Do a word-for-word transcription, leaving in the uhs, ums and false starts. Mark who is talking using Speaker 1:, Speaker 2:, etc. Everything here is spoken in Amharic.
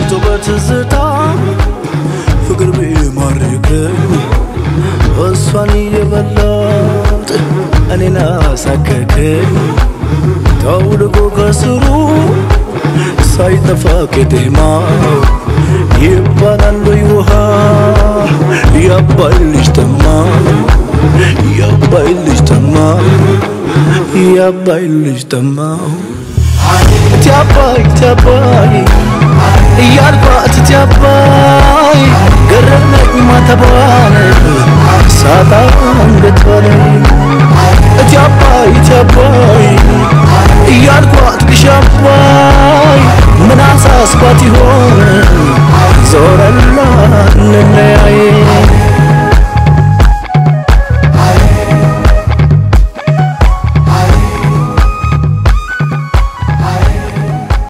Speaker 1: ሞልቶ በትዝታ ፍቅር ቢማርከኝ እሷን እየበላት እኔን አሳከከኝ ተውልቆ ከስሩ ሳይጠፋ ቄጤማው ይባላል ወይ ውሃ ያባይ ልጅ ተማ ያባይ ልጅ ተማ ያባይ ልጅ ተማ تياباي تياباي يالبات تياباي قررنك ما تباني ساتان قتبالي تياباي تياباي يالبات كشاباي من عساس باتي هون زور الله ننعي